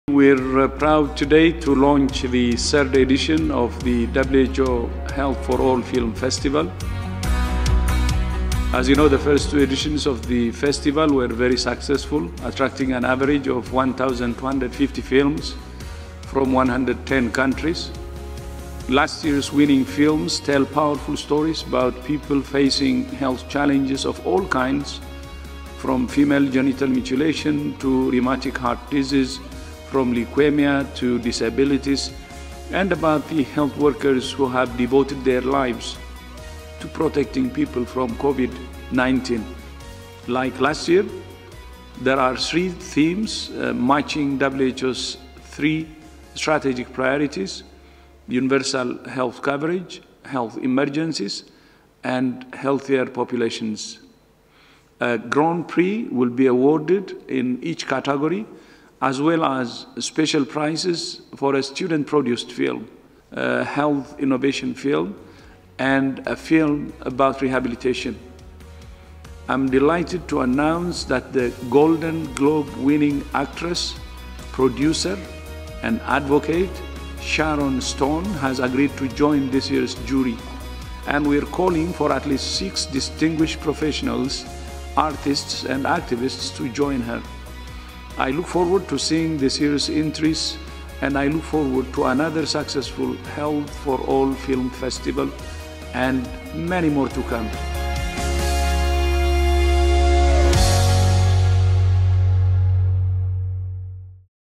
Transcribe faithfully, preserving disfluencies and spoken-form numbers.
We're uh, proud today to launch the third edition of the W H O Health for All Film Festival. As you know, the first two editions of the festival were very successful, attracting an average of one thousand two hundred fifty films from one hundred ten countries. Last year's winning films tell powerful stories about people facing health challenges of all kinds, from female genital mutilation to rheumatic heart disease, from leukemia to disabilities, and about the health workers who have devoted their lives to protecting people from COVID nineteen. Like last year, there are three themes uh, matching W H O's three strategic priorities: universal health coverage, health emergencies, and healthier populations. A Grand Prix will be awarded in each category, as well as special prizes for a student-produced film, a health innovation film, and a film about rehabilitation. I'm delighted to announce that the Golden Globe-winning actress, producer, and advocate Sharon Stone has agreed to join this year's jury, and we're calling for at least six distinguished professionals, artists, and activists to join her. I look forward to seeing this year's entries, and I look forward to another successful Health for All Film Festival and many more to come.